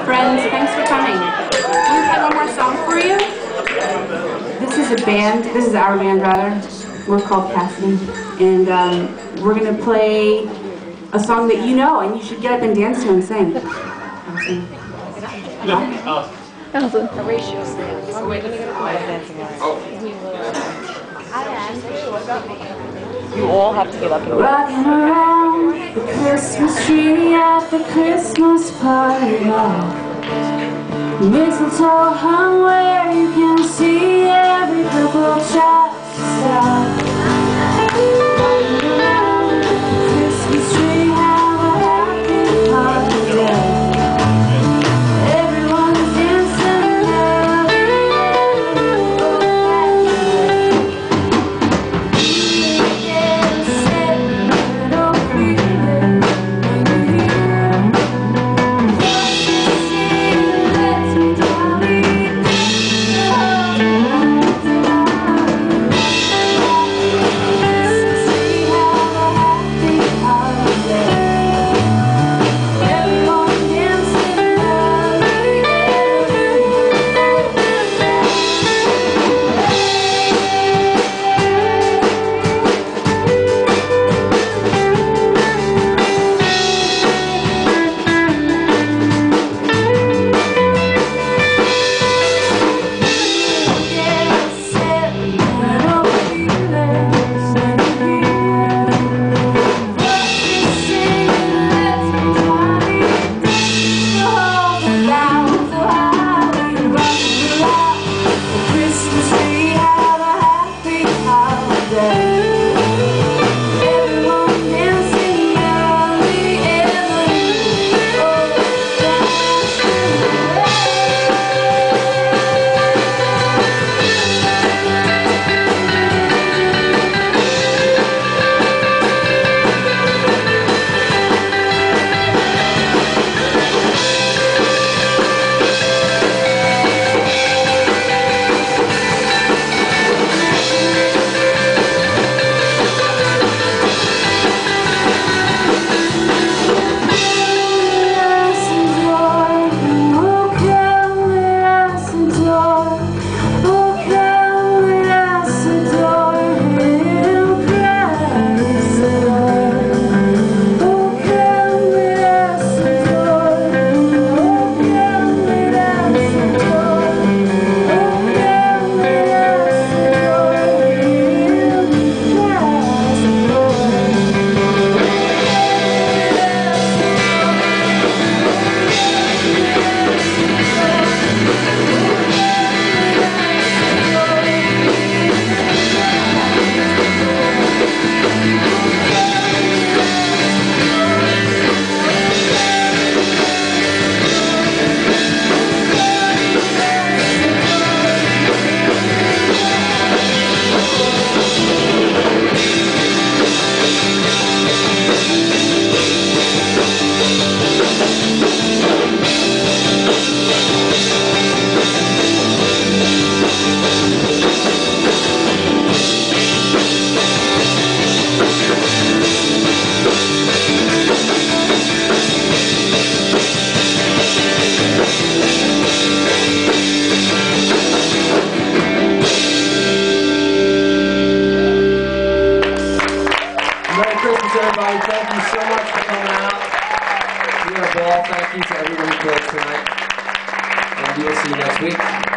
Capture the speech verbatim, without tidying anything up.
Friends, thanks for coming. We'll play one more song for you. This is a band, this is our band rather. We're called Cassidy. And um, we're going to play a song that you know and you should get up and dance to and sing. Awesome. Oh. Awesome. Horatio stands. Oh, wait, let me get a dancing line. Oh. You all have to get up and dance. Rocking around the Christmas tree at the Christmas party hall. Mistletoe hung where you can see every purple child star. Rocking around the Christmas tree, have a happy holiday. Everyone's dancing early and everybody. Thank you so much for coming out. We had a ball. Thank you to everyone who played tonight. And we will see you next week.